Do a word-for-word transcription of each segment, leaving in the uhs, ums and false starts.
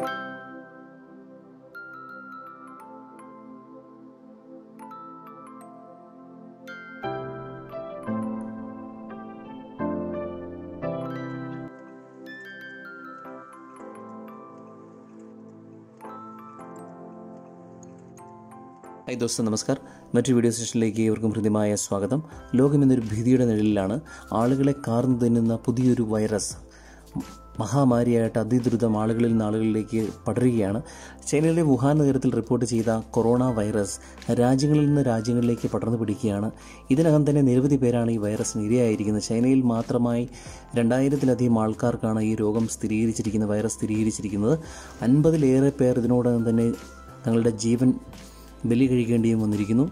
Hi ദോസ്തോ, നമസ്കാർ. മറ്റൊരു video സെഷനിലേക്ക് ഏവർക്കും ഹൃദ്യമായ സ്വാഗതം. ലോകം എന്നൊരു ഭീതിയുടെ നിഴലിലാണ്. ആളുകളെ കാർന്നു തിന്നുന്ന പുതിയൊരു വൈറസ് മഹാമാരിയായിട്ട് അതിദ്രുതം ആളുകളിൽ നിന്ന് ആളുകളിലേക്ക് പടരുകയാണ്. ചൈനയിലെ വുഹാൻ നഗരത്തിൽ റിപ്പോർട്ട് ചെയ്ത കൊറോണ വൈറസ് രാജ്യങ്ങളിൽ നിന്ന് രാജ്യങ്ങളിലേക്ക് പടർന്നു പിടിക്കുകയാണ്. ഇതിനകം തന്നെ നിരവധി പേരാണ് ഈ വൈറസിന് ഇരയായിരിക്കുന്നത്. ചൈനയിൽ മാത്രമായി രണ്ടായിരത്തിലധികം ആൾക്കാർക്കാണ് ഈ രോഗം സ്ഥിരീകരിച്ചിരിക്കുന്നത് വൈറസ് സ്ഥിരീകരിച്ചിരിക്കുന്നത്. അൻപതിലേറെ പേർ ഇതിനോടകം തന്നെ തങ്ങളുടെ ജീവൻ ബലി കഴിക്കേണ്ടിയും വന്നിരിക്കുന്നു.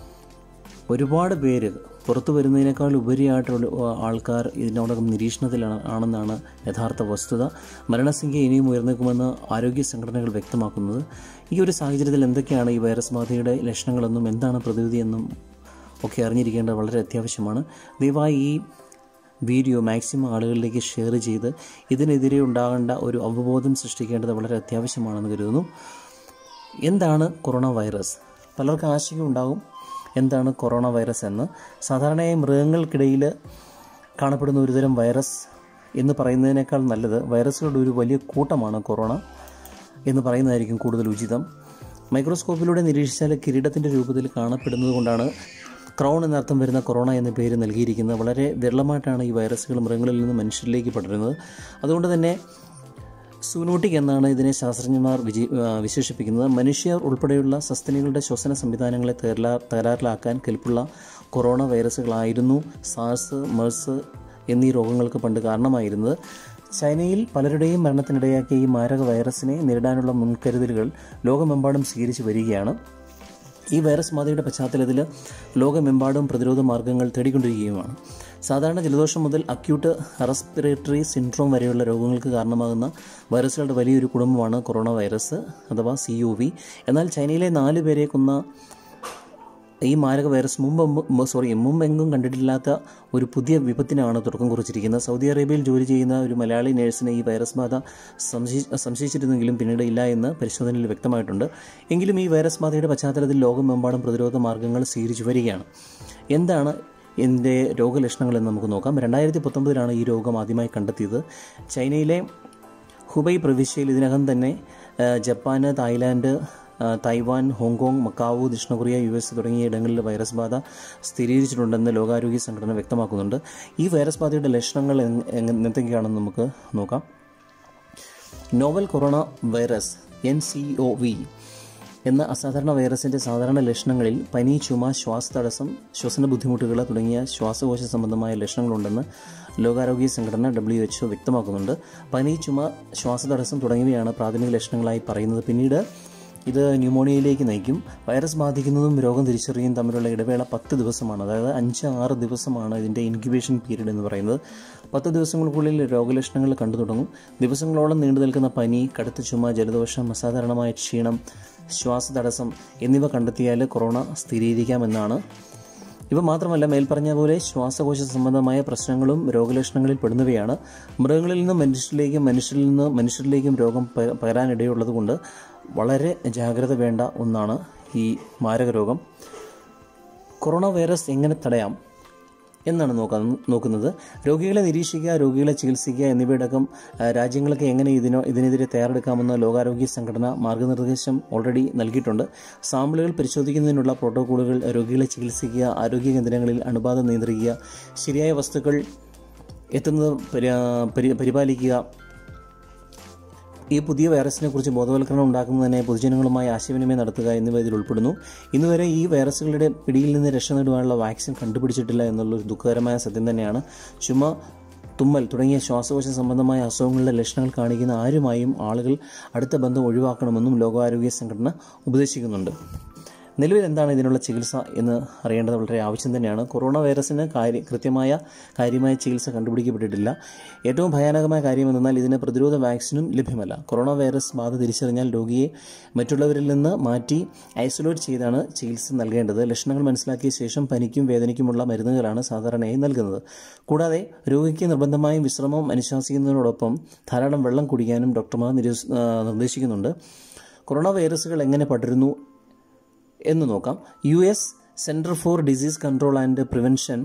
ഒരുപാട് പേര് പുറത്തു വരുന്നതിനേക്കാൾ ഉപരിയായിട്ടുള്ള ആൾക്കാർ ഇതിനോടകം നിരീക്ഷണത്തിലാണ് ആണെന്നാണ് യഥാർത്ഥ വസ്തുത. മരണസംഖ്യ ഇനിയും ഉയർന്നേക്കുമെന്ന് ആരോഗ്യ സംഘടനകൾ വ്യക്തമാക്കുന്നത്. ഈ ഒരു സാഹചര്യത്തിൽ എന്തൊക്കെയാണ് ഈ വൈറസ് ബാധയുടെ ലക്ഷണങ്ങളെന്നും എന്താണ് പ്രതിവിധിയെന്നും ഒക്കെ അറിഞ്ഞിരിക്കേണ്ടത് വളരെ അത്യാവശ്യമാണ്. ദയവായി ഈ വീഡിയോ മാക്സിമം ആളുകളിലേക്ക് ഷെയർ ചെയ്ത് ഇതിനെതിരെ ഉണ്ടാകേണ്ട ഒരു അവബോധം സൃഷ്ടിക്കേണ്ടത് വളരെ അത്യാവശ്യമാണെന്ന് കരുതുന്നു. എന്താണ് കൊറോണ വൈറസ്? പലർക്കും ആശങ്ക ഉണ്ടാകും എന്താണ് കൊറോണ വൈറസ് എന്ന്. സാധാരണയായി മൃഗങ്ങൾക്കിടയിൽ കാണപ്പെടുന്ന ഒരുതരം വൈറസ് എന്ന് പറയുന്നതിനേക്കാൾ നല്ലത് വൈറസുകളുടെ ഒരു വലിയ കൂട്ടമാണ് കൊറോണ എന്ന് പറയുന്നതായിരിക്കും കൂടുതൽ ഉചിതം. മൈക്രോസ്കോപ്പിലൂടെ നിരീക്ഷിച്ചാൽ കിരീടത്തിൻ്റെ രൂപത്തിൽ കാണപ്പെടുന്നത് കൊണ്ടാണ് ക്രൗൺ എന്നർത്ഥം വരുന്ന കൊറോണ എന്ന പേര് നൽകിയിരിക്കുന്നത്. വളരെ വിരളമായിട്ടാണ് ഈ വൈറസുകൾ മൃഗങ്ങളിൽ നിന്ന് മനുഷ്യരിലേക്ക് പടരുന്നത്. അതുകൊണ്ട് തന്നെ സൂനോട്ടിക് എന്നാണ് ഇതിനെ ശാസ്ത്രജ്ഞന്മാർ വിജി വിശേഷിപ്പിക്കുന്നത്. മനുഷ്യർ ഉൾപ്പെടെയുള്ള സസ്തനികളുടെ ശ്വസന സംവിധാനങ്ങളെ തകരാ തകരാറിലാക്കാൻ കെൽപ്പുള്ള കൊറോണ വൈറസുകളായിരുന്നു സാർസ്, മെർസ് എന്നീ രോഗങ്ങൾക്ക് പണ്ട് കാരണമായിരുന്നത്. ചൈനയിൽ പലരുടെയും മരണത്തിനിടയാക്കിയ ഈ മാരക വൈറസിനെ നേരിടാനുള്ള മുൻകരുതലുകൾ ലോകമെമ്പാടും സ്വീകരിച്ചു വരികയാണ്. ഈ വൈറസ് ബാധയുടെ പശ്ചാത്തലത്തിൽ ലോകമെമ്പാടും പ്രതിരോധ മാർഗ്ഗങ്ങൾ തേടിക്കൊണ്ടിരിക്കുകയുമാണ്. സാധാരണ ജലദോഷം മുതൽ അക്യൂട്ട് റെസ്പിറേറ്ററി സിൻഡ്രോം വരെയുള്ള രോഗങ്ങൾക്ക് കാരണമാകുന്ന വൈറസുകളുടെ വലിയൊരു കുടുംബമാണ് കൊറോണ വൈറസ് അഥവാ സി ഒ വി. എന്നാൽ ചൈനയിലെ നാല് പേരെ കൊന്ന ഈ മാരക വൈറസ് മുമ്പ് സോറി മുമ്പെങ്കും കണ്ടിട്ടില്ലാത്ത ഒരു പുതിയ വിപത്തിനാണ് തുടക്കം കുറിച്ചിരിക്കുന്നത്. സൗദി അറേബ്യയിൽ ജോലി ചെയ്യുന്ന ഒരു മലയാളി നഴ്സിനെ ഈ വൈറസ് ബാധ സംശയി സംശയിച്ചിരുന്നെങ്കിലും പിന്നീട് ഇല്ല എന്ന് പരിശോധനയിൽ വ്യക്തമായിട്ടുണ്ട്. എങ്കിലും ഈ വൈറസ് ബാധയുടെ പശ്ചാത്തലത്തിൽ ലോകമെമ്പാടും പ്രതിരോധ മാർഗ്ഗങ്ങൾ സ്വീകരിച്ചു വരികയാണ്. എന്താണ് ഇതിൻ്റെ രോഗലക്ഷണങ്ങളെന്ന് നമുക്ക് നോക്കാം. രണ്ടായിരത്തി പത്തൊമ്പതിലാണ് ഈ രോഗം ആദ്യമായി കണ്ടെത്തിയത്. ചൈനയിലെ ഹുബൈ പ്രവിശ്യയിൽ ഇതിനകം തന്നെ Japan, Thailand, Taiwan, Hong Kong, Macau, ദക്ഷിണ കൊറിയ, യു എസ് തുടങ്ങിയ ഇടങ്ങളിൽ വൈറസ് ബാധ സ്ഥിരീകരിച്ചിട്ടുണ്ടെന്ന് ലോകാരോഗ്യ സംഘടന വ്യക്തമാക്കുന്നുണ്ട്. ഈ വൈറസ് ബാധയുടെ ലക്ഷണങ്ങൾ എന്തൊക്കെയാണെന്ന് നമുക്ക് നോക്കാം. Novel corona virus N C O V എന്ന അസാധാരണ വൈറസിൻ്റെ സാധാരണ ലക്ഷണങ്ങളിൽ പനി, ചുമ, ശ്വാസതടസ്സം, ശ്വസന ബുദ്ധിമുട്ടുകൾ തുടങ്ങിയ ശ്വാസകോശ സംബന്ധമായ ലക്ഷണങ്ങളുണ്ടെന്ന് ലോകാരോഗ്യ സംഘടന ഡബ്ല്യു എച്ച് ഒ വ്യക്തമാക്കുന്നുണ്ട്. പനി, ചുമ, ശ്വാസതടസ്സം തുടങ്ങിയവയാണ് പ്രാഥമിക ലക്ഷണങ്ങളായി പറയുന്നത്. പിന്നീട് ഇത് ന്യൂമോണിയയിലേക്ക് നയിക്കും. വൈറസ് ബാധിക്കുന്നതും രോഗം തിരിച്ചറിയും തമ്മിലുള്ള ഇടവേള പത്ത് ദിവസമാണ്. അതായത് അഞ്ച് ആറ് ദിവസമാണ് ഇതിൻ്റെ ഇൻക്യുബേഷൻ പീരീഡ് എന്ന് പറയുന്നത്. പത്ത് ദിവസങ്ങൾക്കുള്ളിൽ രോഗലക്ഷണങ്ങൾ കണ്ടു തുടങ്ങും. ദിവസങ്ങളോളം നീണ്ടു നിൽക്കുന്ന പനി, കടുത്ത ചുമ, ജലദോഷം, അസാധാരണമായ ക്ഷീണം, ശ്വാസതടസ്സം എന്നിവ കണ്ടെത്തിയാൽ കൊറോണ സ്ഥിരീകരിക്കാമെന്നാണ്. ഇവ മാത്രമല്ല, മേൽപ്പറഞ്ഞ പോലെ ശ്വാസകോശ സംബന്ധമായ പ്രശ്നങ്ങളും രോഗലക്ഷണങ്ങളിൽ പെടുന്നവയാണ്. മൃഗങ്ങളിൽ നിന്ന് മനുഷ്യരിലേക്കും മനുഷ്യരിൽ നിന്ന് മനുഷ്യരിലേക്കും രോഗം പകരാനിടയുള്ളതുകൊണ്ട് വളരെ ജാഗ്രത വേണ്ട ഒന്നാണ് ഈ മാരക രോഗം. കൊറോണ വൈറസ് എങ്ങനെ തടയാം എന്നാണ് നോക്കാൻ നോക്കുന്നത്. രോഗികളെ നിരീക്ഷിക്കുക, രോഗികളെ ചികിത്സിക്കുക എന്നിവയടക്കം രാജ്യങ്ങൾക്ക് എങ്ങനെ ഇതിനോ ഇതിനെതിരെ തയ്യാറെടുക്കാമെന്ന് ലോകാരോഗ്യ സംഘടന മാർഗനിർദ്ദേശം ഓൾറെഡി നൽകിയിട്ടുണ്ട്. സാമ്പിളുകൾ പരിശോധിക്കുന്നതിനുള്ള പ്രോട്ടോക്കോളുകൾ, രോഗികളെ ചികിത്സിക്കുക, ആരോഗ്യ കേന്ദ്രങ്ങളിൽ അണുബാധ നിയന്ത്രിക്കുക, ശരിയായ വസ്തുക്കൾ എത്തുന്നത് പരി പരിപാലിക്കുക, ഈ പുതിയ വൈറസിനെ കുറിച്ച് ബോധവൽക്കരണം ഉണ്ടാക്കുന്നതിനെ പൊതുജനങ്ങളുമായി ആശയവിനിമയം നടത്തുക എന്നിവ ഇതിൽ ഉൾപ്പെടുന്നു. ഇന്നുവരെ ഈ വൈറസുകളുടെ പിടിയിൽ നിന്ന് രക്ഷ നേടുവാനുള്ള വാക്സിൻ കണ്ടുപിടിച്ചിട്ടില്ല എന്നുള്ളൊരു ദുഃഖകരമായ സത്യം തന്നെയാണ്. ചുമ, തുമ്മൽ തുടങ്ങിയ ശ്വാസകോശ സംബന്ധമായ അസുഖങ്ങളുടെ ലക്ഷണങ്ങൾ കാണിക്കുന്ന ആരുമായും ആളുകൾ അടുത്ത ബന്ധം ഒഴിവാക്കണമെന്നും ലോകാരോഗ്യ സംഘടന ഉപദേശിക്കുന്നുണ്ട്. നിലവിൽ എന്താണ് ഇതിനുള്ള ചികിത്സ എന്ന് അറിയേണ്ടത് വളരെ ആവശ്യം തന്നെയാണ്. കൊറോണ വൈറസിന് കാര്യ കൃത്യമായ കാര്യമായ ചികിത്സ കണ്ടുപിടിക്കപ്പെട്ടിട്ടില്ല. ഏറ്റവും ഭയാനകമായ കാര്യം എന്നാൽ ഇതിന് പ്രതിരോധ വാക്സിനും ലഭ്യമല്ല. കൊറോണ വൈറസ് ബാധ തിരിച്ചറിഞ്ഞാൽ രോഗിയെ മറ്റുള്ളവരിൽ നിന്ന് മാറ്റി ഐസൊലേറ്റ് ചെയ്താണ് ചികിത്സ നൽകേണ്ടത്. ലക്ഷണങ്ങൾ മനസ്സിലാക്കിയ ശേഷം പനിക്കും വേദനയ്ക്കുമുള്ള മരുന്നുകളാണ് സാധാരണയായി നൽകുന്നത്. കൂടാതെ രോഗിക്ക് നിർബന്ധമായും വിശ്രമം അനുശാസിക്കുന്നതിനോടൊപ്പം ധാരാളം വെള്ളം കുടിക്കാനും ഡോക്ടർമാർ നിർദ്ദേശിക്കുന്നുണ്ട്. കൊറോണ വൈറസുകൾ എങ്ങനെ പടരുന്നു എന്ന് നോക്കാം. U S centre for disease control and prevention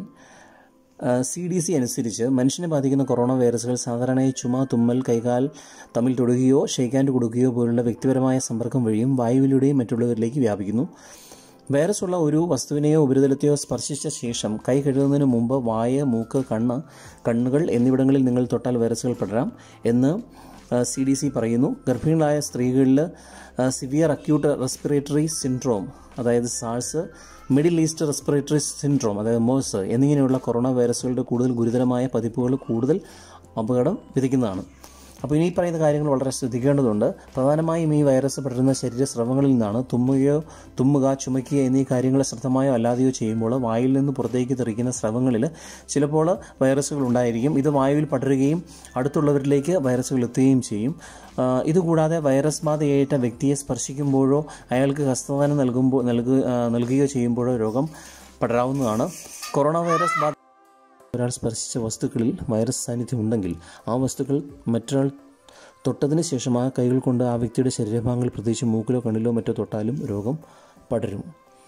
C D C അനുസരിച്ച് മനുഷ്യനെ ബാധിക്കുന്ന കൊറോണ വൈറസുകൾ സാധാരണയായി ചുമ, തുമ്മൽ, കൈകാൽ തമ്മിൽ തൊടുകയോ ഷെയ്ക്ക് ഹാൻഡ് കൊടുക്കുകയോ പോലുള്ള വ്യക്തിപരമായ സമ്പർക്കം വഴിയും വായുവിലൂടെയും മറ്റുള്ളവരിലേക്ക് വ്യാപിക്കുന്നു. വൈറസ് ഉള്ള ഒരു വസ്തുവിനെയോ ഉപരിതലത്തെയോ സ്പർശിച്ച ശേഷം കൈ കഴുകുന്നതിന് മുമ്പ് വായ, മൂക്ക്, കണ്ണ് കണ്ണുകൾ എന്നിവിടങ്ങളിൽ നിങ്ങൾ തൊട്ടാൽ വൈറസുകൾ പടരാം എന്ന് സി ഡി സി പറയുന്നു. ഗർഭിണികളായ സ്ത്രീകളിൽ സിവിയർ അക്യൂട്ട് റെസ്പിറേറ്ററി സിൻഡ്രോം, അതായത് SARS, middle east respiratory syndrome, അതായത് മോഴ്സ് എന്നിങ്ങനെയുള്ള കൊറോണ വൈറസുകളുടെ കൂടുതൽ ഗുരുതരമായ പതിപ്പുകൾ കൂടുതൽ അപകടം വിധിക്കുന്നതാണ്. അപ്പോൾ ഇനി പറയുന്ന കാര്യങ്ങൾ വളരെ ശ്രദ്ധിക്കേണ്ടതുണ്ട്. പ്രധാനമായും ഈ വൈറസ് പടരുന്ന ശരീരസ്രവങ്ങളിൽ നിന്നാണ്. തുമ്മുകയോ തുമ്മുക, ചുമയ്ക്കുക എന്നീ കാര്യങ്ങൾ ശ്രദ്ധമായോ അല്ലാതെയോ ചെയ്യുമ്പോൾ വായിൽ നിന്ന് പുറത്തേക്ക് തെറിക്കുന്ന സ്രവങ്ങളിൽ ചിലപ്പോൾ വൈറസുകൾ ഉണ്ടായിരിക്കും. ഇത് വായുവിൽ പടരുകയും അടുത്തുള്ളവരിലേക്ക് വൈറസുകൾ എത്തുകയും ചെയ്യും. ഇതുകൂടാതെ വൈറസ് ബാധയേറ്റ വ്യക്തിയെ സ്പർശിക്കുമ്പോഴോ അയാൾക്ക് ഹസ്തദാനം നൽകുമ്പോൾ നൽകുക നൽകുകയോ ചെയ്യുമ്പോഴോ രോഗം പടരാവുന്നതാണ്. കൊറോണ വൈറസ് ബാധ ഒരാൾ സ്പർശിച്ച വസ്തുക്കളിൽ വൈറസ് സാന്നിധ്യം ഉണ്ടെങ്കിൽ ആ വസ്തുക്കൾ മറ്റൊരാൾ തൊട്ടതിന് ശേഷം ആ കൈകൾ കൊണ്ട് ആ വ്യക്തിയുടെ ശരീരഭാഗങ്ങളിൽ, പ്രത്യേകിച്ച് മൂക്കിലോ കണ്ണിലോ മറ്റോ തൊട്ടാലും രോഗം പടരും.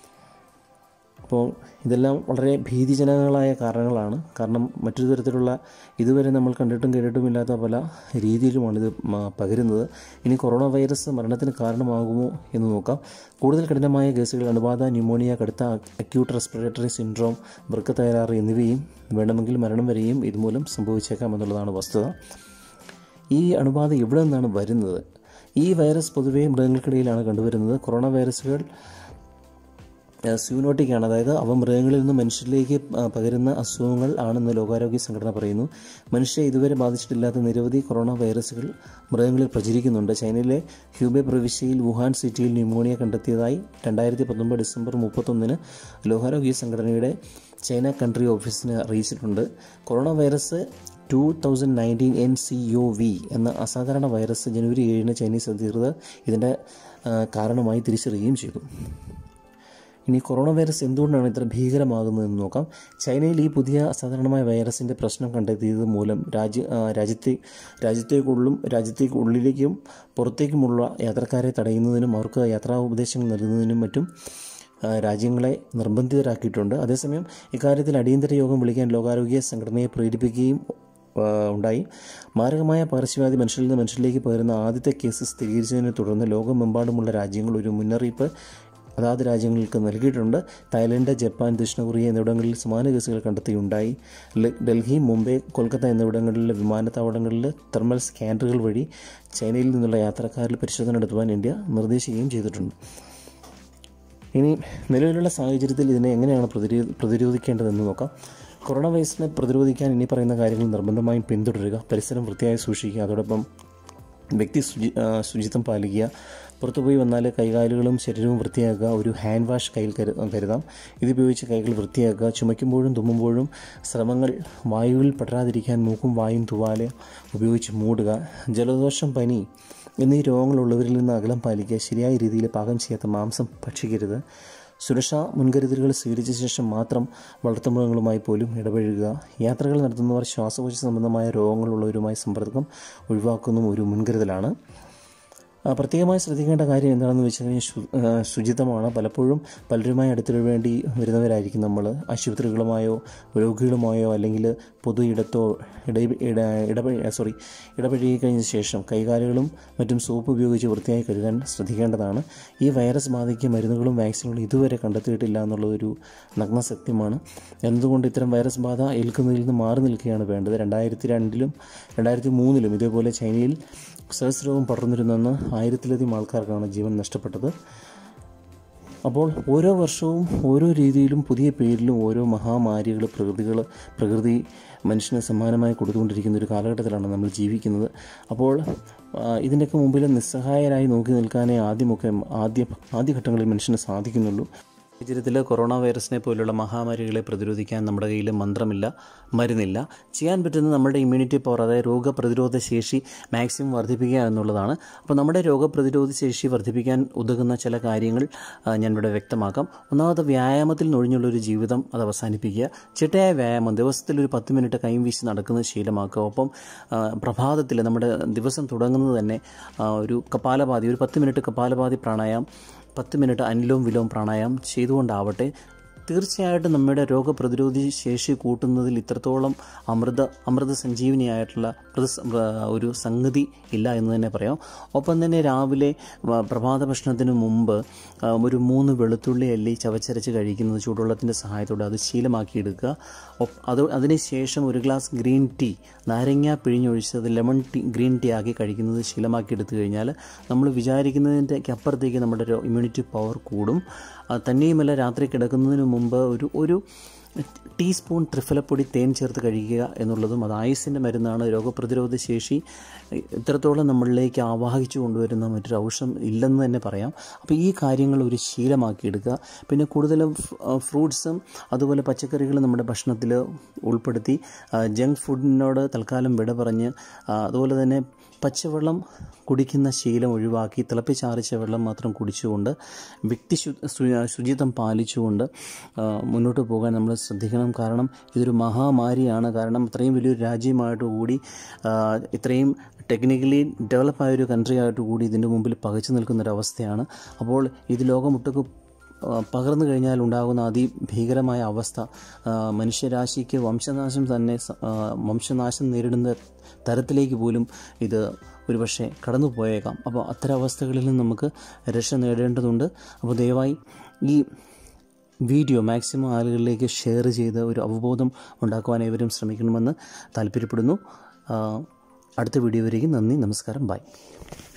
അപ്പോൾ ഇതെല്ലാം വളരെ ഭീതിജനകങ്ങളായ കാരണങ്ങളാണ്. കാരണം മറ്റൊരു തരത്തിലുള്ള ഇതുവരെ നമ്മൾ കണ്ടിട്ടും കേട്ടിട്ടുമില്ലാത്ത പല രീതിയിലുമാണിത് പകരുന്നത്. ഇനി കൊറോണ വൈറസ് മരണത്തിന് കാരണമാകുമോ എന്ന് നോക്കാം. കൂടുതൽ കഠിനമായ കേസുകൾ അണുബാധ, ന്യൂമോണിയ, കടുത്ത അക്യൂട്ട് റെസ്പിറേറ്ററി സിൻഡ്രോം, വൃക്ക തകരാറ് എന്നിവയും വേണമെങ്കിൽ മരണം വരെയും ഇതുമൂലം സംഭവിച്ചേക്കാം എന്നുള്ളതാണ് വസ്തുത. ഈ അണുബാധ എവിടെ നിന്നാണ് വരുന്നത്? ഈ വൈറസ് പൊതുവേ മൃഗങ്ങൾക്കിടയിലാണ് കണ്ടുവരുന്നത്. കൊറോണ വൈറസുകൾ സ്യൂനോട്ടിക്കാണ്, അതായത് അവ മൃഗങ്ങളിൽ നിന്ന് മനുഷ്യരിലേക്ക് പകരുന്ന അസുഖങ്ങൾ ആണെന്ന് ലോകാരോഗ്യ സംഘടന പറയുന്നു. മനുഷ്യരെ ഇതുവരെ ബാധിച്ചിട്ടില്ലാത്ത നിരവധി കൊറോണ വൈറസുകൾ മൃഗങ്ങളിൽ പ്രചരിക്കുന്നുണ്ട്. ചൈനയിലെ ഹ്യൂബെ പ്രവിശ്യയിൽ വുഹാൻ സിറ്റിയിൽ ന്യൂമോണിയ കണ്ടെത്തിയതായി രണ്ടായിരത്തി പത്തൊമ്പത് ഡിസംബർ മുപ്പത്തൊന്നിന് ലോകാരോഗ്യ സംഘടനയുടെ ചൈന കൺട്രി ഓഫീസിന് അറിയിച്ചിട്ടുണ്ട്. Corona virus two thousand nineteen N C O V എന്ന അസാധാരണ വൈറസ് ജനുവരി ഏഴിന് ചൈനീസ് അധികൃതർ ഇതിൻ്റെ കാരണമായി തിരിച്ചറിയുകയും ചെയ്തു. ഇനി കൊറോണ വൈറസ് എന്തുകൊണ്ടാണ് ഇത്ര ഭീകരമാകുന്നതെന്ന് നോക്കാം. ചൈനയിൽ ഈ പുതിയ അസാധാരണമായ വൈറസിൻ്റെ പ്രശ്നം കണ്ടെത്തിയത് മൂലം രാജ്യ രാജ്യത്തെ രാജ്യത്തേക്കുള്ളും രാജ്യത്തേക്കുള്ളിലേക്കും പുറത്തേക്കുമുള്ള യാത്രക്കാരെ തടയുന്നതിനും അവർക്ക് യാത്രാ ഉപദേശങ്ങൾ നൽകുന്നതിനും മറ്റും രാജ്യങ്ങളെ നിർബന്ധിതരാക്കിയിട്ടുണ്ട്. അതേസമയം ഇക്കാര്യത്തിൽ അടിയന്തര യോഗം വിളിക്കാൻ ലോകാരോഗ്യ സംഘടനയെ പ്രേരിപ്പിക്കുകയും ഉണ്ടായി. മാരകമായ പകർച്ചവ്യാധി മനുഷ്യരിൽ നിന്ന് മനുഷ്യരിലേക്ക് പകരുന്ന ആദ്യത്തെ കേസ് സ്ഥിരീകരിച്ചതിനെ തുടർന്ന് ലോകമെമ്പാടുമുള്ള രാജ്യങ്ങൾ ഒരു മുന്നറിയിപ്പ് അതാത് രാജ്യങ്ങൾക്ക് നൽകിയിട്ടുണ്ട്. തായ്ലൻഡ്, ജപ്പാൻ, ദക്ഷിണ കൊറിയ എന്നിവിടങ്ങളിൽ സമാന കേസുകൾ കണ്ടെത്തിയുണ്ടായി. ഡൽഹി, മുംബൈ, കൊൽക്കത്ത എന്നിവിടങ്ങളിലെ വിമാനത്താവളങ്ങളിൽ തെർമൽ സ്കാനറുകൾ വഴി ചൈനയിൽ നിന്നുള്ള യാത്രക്കാരിൽ പരിശോധന നടത്തുവാൻ ഇന്ത്യ നിർദ്ദേശിക്കുകയും ചെയ്തിട്ടുണ്ട്. ഇനി നിലവിലുള്ള സാഹചര്യത്തിൽ ഇതിനെ എങ്ങനെയാണ് പ്രതിരോ പ്രതിരോധിക്കേണ്ടതെന്ന് നോക്കാം. കൊറോണ വൈറസിനെ പ്രതിരോധിക്കാൻ ഇനി പറയുന്ന കാര്യങ്ങൾ നിർബന്ധമായും പിന്തുടരുക. പരിസരം വൃത്തിയായി സൂക്ഷിക്കുക. അതോടൊപ്പം വ്യക്തി ശുചി ശുചിത്വം പാലിക്കുക. പുറത്തുപോയി വന്നാൽ കൈകാലുകളും ശരീരവും വൃത്തിയാക്കുക. ഒരു ഹാൻഡ് വാഷ് കയ്യിൽ കരു കരുതാം. ഇതുപയോഗിച്ച് കൈകൾ വൃത്തിയാക്കുക. ചുമയ്ക്കുമ്പോഴും തുമ്മുമ്പോഴും ശ്രമങ്ങൾ വായുവിൽ പടരാതിരിക്കാൻ മൂക്കും വായും തുവാല ഉപയോഗിച്ച് മൂടുക. ജലദോഷം, പനി എന്നീ രോഗങ്ങളുള്ളവരിൽ നിന്ന് അകലം പാലിക്കുക. ശരിയായ രീതിയിൽ പാകം ചെയ്യാത്ത മാംസം ഭക്ഷിക്കരുത്. സുരക്ഷാ മുൻകരുതലുകൾ സ്വീകരിച്ച ശേഷം മാത്രം വളർത്തുമൃഗങ്ങളുമായി പോലും ഇടപഴകുക. യാത്രകൾ നടത്തുന്നവർ ശ്വാസകോശ സംബന്ധമായ രോഗങ്ങളുള്ളവരുമായി സമ്പർക്കം ഒഴിവാക്കുന്നതും ഒരു മുൻകരുതലാണ്. പ്രത്യേകമായി ശ്രദ്ധിക്കേണ്ട കാര്യം എന്താണെന്ന് വെച്ച് കഴിഞ്ഞാൽ ശുചിത്വമാണ്. പലപ്പോഴും പലരുമായി അടുത്തിടവേണ്ടി വരുന്നവരായിരിക്കും നമ്മൾ. ആശുപത്രികളുമായോ രോഗികളുമായോ അല്ലെങ്കിൽ പൊതു ഇടത്തോ ഇട ഇടപഴ സോറി ഇടപഴകി കഴിഞ്ഞ ശേഷം കൈകാലുകളും മറ്റും സോപ്പ് ഉപയോഗിച്ച് വൃത്തിയായി കഴുകാൻ ശ്രദ്ധിക്കേണ്ടതാണ്. ഈ വൈറസ് ബാധയ്ക്ക് മരുന്നുകളും വാക്സിനുകളും ഇതുവരെ കണ്ടെത്തിയിട്ടില്ല എന്നുള്ളതൊരു നഗ്ന സത്യമാണ്. എന്തുകൊണ്ട് ഇത്തരം വൈറസ് ബാധ ഏൽക്കുന്നതിൽ നിന്ന് മാറി നിൽക്കുകയാണ് വേണ്ടത്. രണ്ടായിരത്തി രണ്ടിലും രണ്ടായിരത്തി മൂന്നിലും ഇതേപോലെ ചൈനയിൽ സെഴ്സ് രോഗം പടർന്നിരുന്നെന്ന് ആയിരത്തിലധികം ആൾക്കാർക്കാണ് ജീവൻ നഷ്ടപ്പെട്ടത്. അപ്പോൾ ഓരോ വർഷവും ഓരോ രീതിയിലും പുതിയ പേരിലും ഓരോ മഹാമാരികൾ പ്രകൃതികൾ പ്രകൃതി മനുഷ്യന് സമ്മാനമായി കൊടുത്തുകൊണ്ടിരിക്കുന്ന ഒരു കാലഘട്ടത്തിലാണ് നമ്മൾ ജീവിക്കുന്നത്. അപ്പോൾ ഇതിൻ്റെയൊക്കെ മുമ്പിൽ നിസ്സഹായരായി നോക്കി നിൽക്കാനേ ആദ്യമൊക്കെ ആദ്യ ആദ്യഘട്ടങ്ങളിൽ മനുഷ്യന് സാധിക്കുന്നുള്ളൂ. സാഹചര്യത്തിൽ കൊറോണ വൈറസിനെ പോലുള്ള മഹാമാരികളെ പ്രതിരോധിക്കാൻ നമ്മുടെ കയ്യിൽ മന്ത്രമില്ല, മരുന്നില്ല. ചെയ്യാൻ പറ്റുന്നത് നമ്മുടെ ഇമ്മ്യൂണിറ്റി പവർ, അതായത് രോഗപ്രതിരോധ ശേഷി മാക്സിമം വർദ്ധിപ്പിക്കുക എന്നുള്ളതാണ്. അപ്പോൾ നമ്മുടെ രോഗപ്രതിരോധ ശേഷി വർദ്ധിപ്പിക്കാൻ ഉതകുന്ന ചില കാര്യങ്ങൾ ഞാനിവിടെ വ്യക്തമാക്കാം. ഒന്നാമത്, വ്യായാമത്തിൽ നൊഴിഞ്ഞുള്ളൊരു ജീവിതം അത് അവസാനിപ്പിക്കുക. ചിട്ടയായ വ്യായാമം, ദിവസത്തിൽ ഒരു പത്ത് മിനിറ്റ് കൈയും വീശി നടക്കുന്നത് ശീലമാക്കുക. ഒപ്പം പ്രഭാതത്തിൽ നമ്മുടെ ദിവസം തുടങ്ങുന്നത് തന്നെ ഒരു കപാലഭാതി, ഒരു പത്ത് മിനിറ്റ് കപാലഭാതി പ്രാണായാമം, പത്ത് മിനിറ്റ് അനുലോം വിലോം പ്രാണായാമം ചെയ്തുകൊണ്ടാവട്ടെ. തീർച്ചയായിട്ടും നമ്മുടെ രോഗപ്രതിരോധി ശേഷി കൂട്ടുന്നതിൽ ഇത്രത്തോളം അമൃത അമൃത സഞ്ജീവനിയായിട്ടുള്ള ഒരു സംഗതി ഇല്ല എന്ന് തന്നെ പറയാം. ഒപ്പം തന്നെ രാവിലെ പ്രഭാത ഭക്ഷണത്തിന് മുമ്പ് ഒരു മൂന്ന് വെളുത്തുള്ളി അല്ലി ചവച്ചരച്ച് കഴിക്കുന്നത് ചൂടുവെള്ളത്തിൻ്റെ സഹായത്തോടെ അത് ശീലമാക്കിയെടുക്കുക. അത് അതിനുശേഷം ഒരു ഗ്ലാസ് ഗ്രീൻ ടീ, നാരങ്ങ പിഴിഞ്ഞൊഴിച്ചത് ലെമൺ ടീ ഗ്രീൻ ടീ ആക്കി കഴിക്കുന്നത് ശീലമാക്കിയെടുത്തു കഴിഞ്ഞാൽ നമ്മൾ വിചാരിക്കുന്നതിൻ്റെ അപ്പുറത്തേക്ക് നമ്മുടെ ഇമ്മ്യൂണിറ്റി പവർ കൂടും. തന്നെയുമല്ല, രാത്രി കിടക്കുന്നതിന് മുമ്പ് ഒരു ഒരു ടീസ്പൂൺ ത്രിഫലപ്പൊടി തേൻ ചേർത്ത് കഴിക്കുക എന്നുള്ളതും അത് ആയുസ്സിൻ്റെ മരുന്നാണ്. രോഗപ്രതിരോധ ശേഷി ഇത്രത്തോളം നമ്മളിലേക്ക് ആവാഹിച്ചു കൊണ്ടുവരുന്ന മറ്റൊരു ഔഷധം ഇല്ലെന്ന് തന്നെ പറയാം. അപ്പോൾ ഈ കാര്യങ്ങൾ ഒരു ശീലമാക്കിയെടുക്കുക. പിന്നെ കൂടുതലും ഫ്രൂട്ട്സും അതുപോലെ പച്ചക്കറികളും നമ്മുടെ ഭക്ഷണത്തിൽ ഉൾപ്പെടുത്തി ജങ്ക് ഫുഡിനോട് തൽക്കാലം വിട പറഞ്ഞ് അതുപോലെ തന്നെ പച്ചവെള്ളം കുടിക്കുന്ന ശീലം ഒഴിവാക്കി തിളപ്പിച്ചാറിച്ച വെള്ളം മാത്രം കുടിച്ചുകൊണ്ട് വ്യക്തി ശുചിത്വം പാലിച്ചുകൊണ്ട് മുന്നോട്ട് പോകാൻ നമ്മൾ ശ്രദ്ധിക്കണം. കാരണം ഇതൊരു മഹാമാരിയാണ്. കാരണം ഇത്രയും വലിയൊരു രാജ്യമായിട്ട് കൂടി, ഇത്രയും ടെക്നിക്കലി ഡെവലപ്പായൊരു കൺട്രി ആയിട്ട് കൂടി ഇതിൻ്റെ മുമ്പിൽ പകച്ചു നിൽക്കുന്നൊരവസ്ഥയാണ്. അപ്പോൾ ഇത് ലോകമൊട്ടുക്ക് പകർന്നു കഴിഞ്ഞാൽ ഉണ്ടാകുന്ന അതിഭീകരമായ അവസ്ഥ മനുഷ്യരാശിക്ക് വംശനാശം തന്നെ വംശനാശം നേരിടുന്ന തരത്തിലേക്ക് പോലും ഇത് ഒരുപക്ഷെ കടന്നു പോയേക്കാം. അപ്പോൾ അത്തരം അവസ്ഥകളിൽ നിന്ന് നമുക്ക് രക്ഷ നേടേണ്ടതുണ്ട്. അപ്പോൾ ദയവായി ഈ വീഡിയോ മാക്സിമം ആളുകളിലേക്ക് ഷെയർ ചെയ്ത് ഒരു അവബോധം ഉണ്ടാക്കുവാൻ ഏവരും ശ്രമിക്കണമെന്ന് താല്പര്യപ്പെടുന്നു. അടുത്ത വീഡിയോ വരെയും നന്ദി, നമസ്കാരം, ബൈ.